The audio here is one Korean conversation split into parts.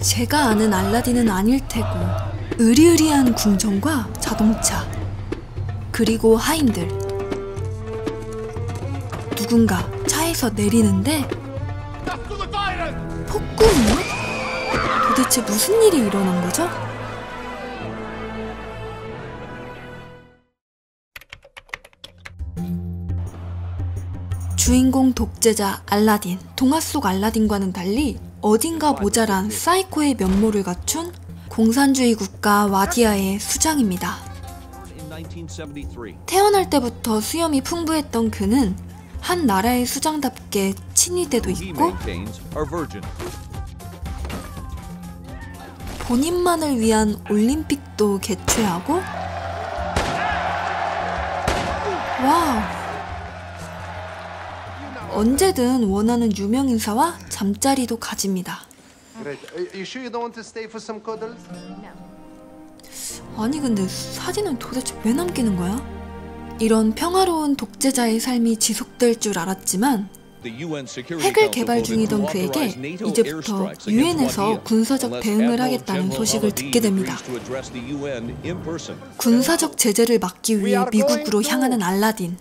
제가 아는 알라딘은 아닐 테고 으리으리한 궁전과 자동차 그리고 하인들. 누군가 차에서 내리는데 폭군이요? 도대체 무슨 일이 일어난 거죠? 주인공 독재자 알라딘. 동화 속 알라딘과는 달리 어딘가 모자란 사이코의 면모를 갖춘 공산주의 국가 와디아의 수장입니다. 태어날 때부터 수염이 풍부했던 그는 한 나라의 수장답게 친위대도 있고 본인만을 위한 올림픽도 개최하고 와우! 언제든 원하는 유명인사와 잠자리도 가집니다. 아니 근데 사진은 도대체 왜 남기는 거야? 이런 평화로운 독재자의 삶이 지속될 줄 알았지만 핵을 개발 중이던 그에게 이제부터 유엔에서 군사적 대응을 하겠다는 소식을 듣게 됩니다. 군사적 제재를 막기 위해 미국으로 향하는 알라딘.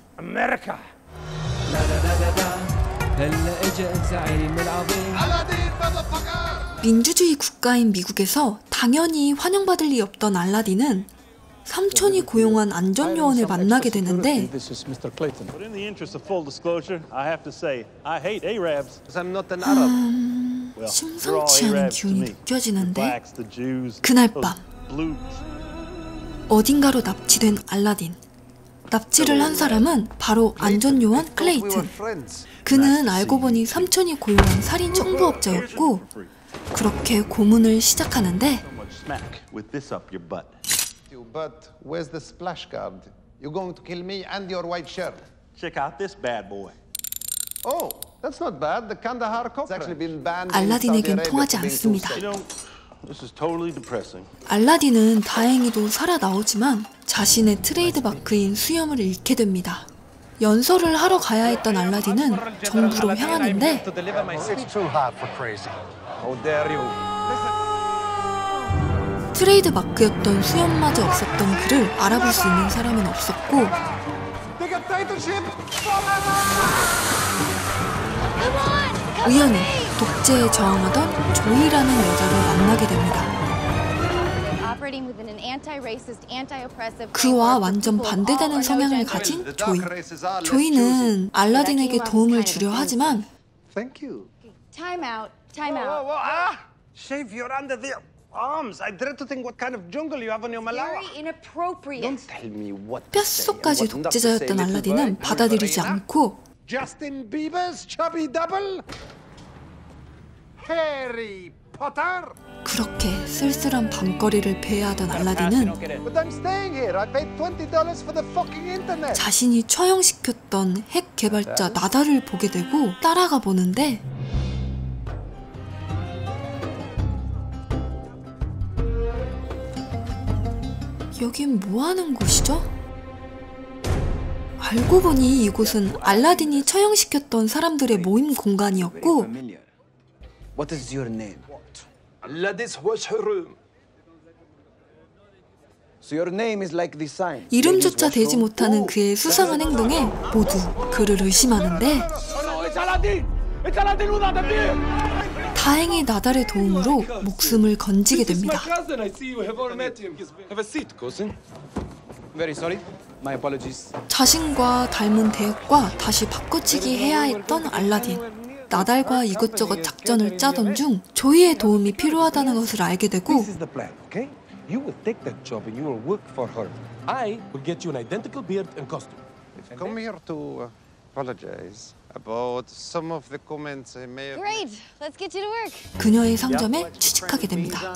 민주주의 국가인 미국에서 당연히 환영받을 리 없던 알라딘은 삼촌이 고용한 안전요원을 만나게 되는데 심상치 않은 기운이 느껴지는데 그날 밤 어딘가로 납치된 알라딘. 납치를 한 사람은 바로 안전요원 클레이튼. 그는 알고 보니 삼촌이 고용한 살인 청부업자였고 그렇게 고문을 시작하는데 But where's the splash guard? You're going to kill me and your white shirt. Check out this bad boy. Oh, that's not bad. The Kandahar copra. It's actually been banned. 알라딘에겐 통하지 않습니다. This is totally depressing. 알라딘은 다행히도 살아나오지만 자신의 트레이드 마크인 수염을 잃게 됩니다. 연설을 하러 가야 했던 알라딘은 정부로 향하는데 트레이드 마크였던 수염마저 없었던 그를 알아볼 수 있는 사람은 없었고 우연히 독재에 저항하던 조이라는 여자를 만나게 됩니다. 그와 완전 반대되는 성향을 가진 조이. 조이는 알라딘에게 도움을 주려 하지만 뼛속까지 독재자였던 알라딘은 받아들이지 않고 그렇게 쓸쓸한 밤거리를 배회하던 알라딘은 자신이 처형시켰던 핵 개발자 나달을 보게 되고 따라가 보는데 여긴 뭐하는 곳이죠? 알고 보니 이곳은 알라딘이 처형시켰던 사람들의 모임 공간이었고 What is your name? So your name is like the sign. 이름조차 대지 못하는 그의 수상한 행동에 모두 그를 의심하는데 다행히 나달의 도움으로 목숨을 건지게 됩니다. 자신과 닮은 대역과 다시 바꿔치기 해야 했던 알라딘. 나달과 이것저것 작전을 짜던 중 조이의 도움이 필요하다는 것을 알게 되고 그녀의 상점에 취직하게 됩니다.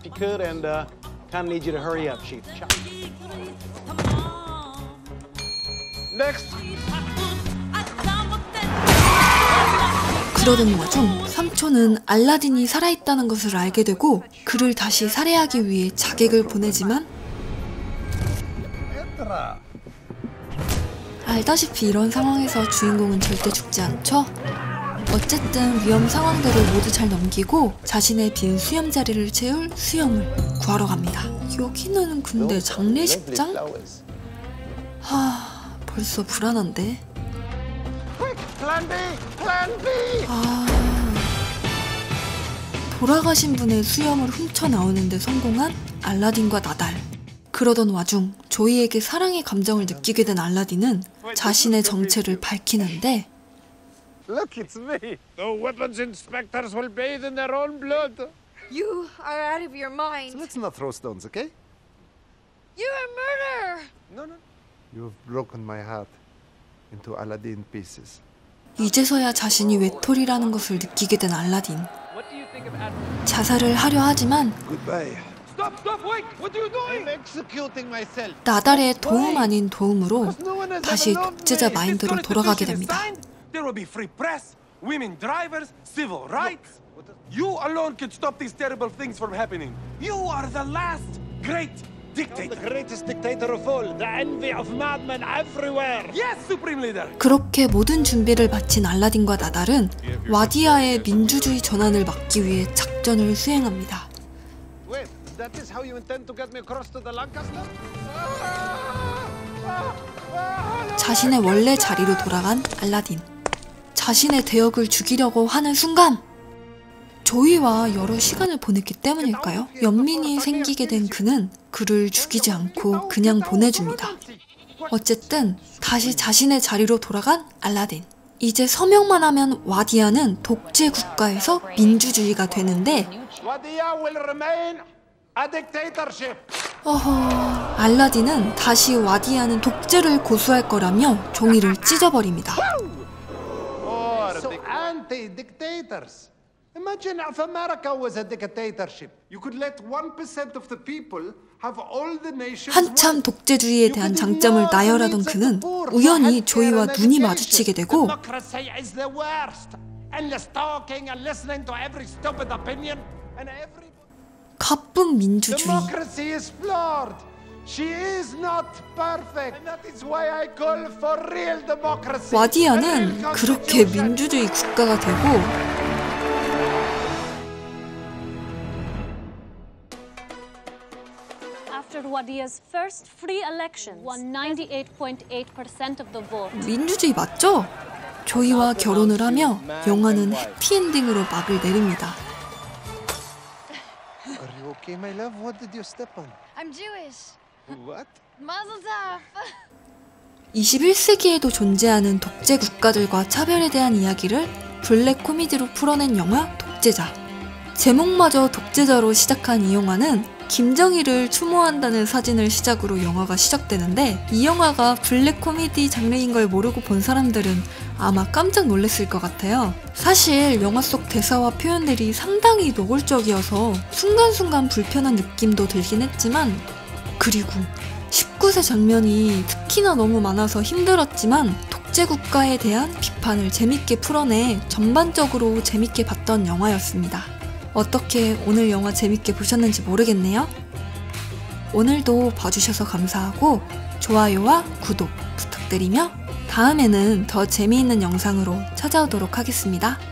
그러던 와중 삼촌은 알라딘이 살아있다는 것을 알게 되고 그를 다시 살해하기 위해 자객을 보내지만 알다시피 이런 상황에서 주인공은 절대 죽지 않죠? 어쨌든 위험 상황들을 모두 잘 넘기고 자신의 빈 수염 자리를 채울 수염을 구하러 갑니다. 여기는 근데 장례식장? 벌써 불안한데. 돌아가신 분의 수염을 훔쳐 나오는데 성공한 알라딘과 나달. 그러던 와중 조이에게 사랑의 감정을 느끼게 된 알라딘은 자신의 정체를 밝히는데 Look, it's me. The weapons inspectors will bathe in their own blood. You are out of your mind. So let's not throw stones, okay? You are murder. No. You've broken my heart into Aladdin pieces. 이제서야 자신이 외톨이라는 것을 느끼게 된 알라딘. 자살을 하려 하지만 Goodbye. Stop! Wait! What are you doing? I'm executing myself. 나달의 도움 아닌 도움으로 다시 독재자 마인드로 돌아가게 됩니다. There will be free press, women drivers, civil rights. You alone can stop these terrible things from happening. You are the last great dictator. The greatest dictator of all, the envy of madmen everywhere. Yes, supreme leader. 그렇게 모든 준비를 마친 알라딘과 나달은 와디아의 민주주의 전환을 막기 위해 작전을 수행합니다. Wait, that is how you intend to get me across to the Lancaster? 자신의 원래 자리로 돌아간 알라딘. 자신의 대역을 죽이려고 하는 순간 조이와 여러 시간을 보냈기 때문일까요? 연민이 생기게 된 그는 그를 죽이지 않고 그냥 보내줍니다. 어쨌든 다시 자신의 자리로 돌아간 알라딘. 이제 서명만 하면 와디아는 독재 국가에서 민주주의가 되는데 알라딘은 다시 와디아는 독재를 고수할 거라며 종이를 찢어버립니다. Anti-dictators. Imagine if America was a dictatorship. You could let 1% of the people have all the nations. 한참 독재주의에 대한 장점을 나열하던 그는 우연히 조이와 눈이 마주치게 되고 Democracy is the worst. Endless talking and listening to every stupid opinion and every. 가쁜 민주주의. Democracy is flawed. She is not perfect. And that is why I call for real democracy. 와디아는 그렇게 민주주의 국가가 되고 After Wadia's first free election, won 98.8% of the vote. 민주주의 맞죠? 조이와 결혼을 하며 영화는 해피엔딩으로 막을 내립니다. Are you okay, my love? What did you step on? I'm Jewish. What? Mazel tov. 21세기에도 존재하는 독재 국가들과 차별에 대한 이야기를 블랙 코미디로 풀어낸 영화 독재자. 제목마저 독재자로 시작한 이 영화는 김정일을 추모한다는 사진을 시작으로 영화가 시작되는데 이 영화가 블랙 코미디 장르인 걸 모르고 본 사람들은 아마 깜짝 놀랐을 것 같아요. 사실 영화 속 대사와 표현들이 상당히 노골적이어서 순간순간 불편한 느낌도 들긴 했지만 그리고 19세 장면이 특히나 너무 많아서 힘들었지만 독재국가에 대한 비판을 재밌게 풀어내 전반적으로 재밌게 봤던 영화였습니다. 어떻게 오늘 영화 재밌게 보셨는지 모르겠네요. 오늘도 봐주셔서 감사하고 좋아요와 구독 부탁드리며 다음에는 더 재미있는 영상으로 찾아오도록 하겠습니다.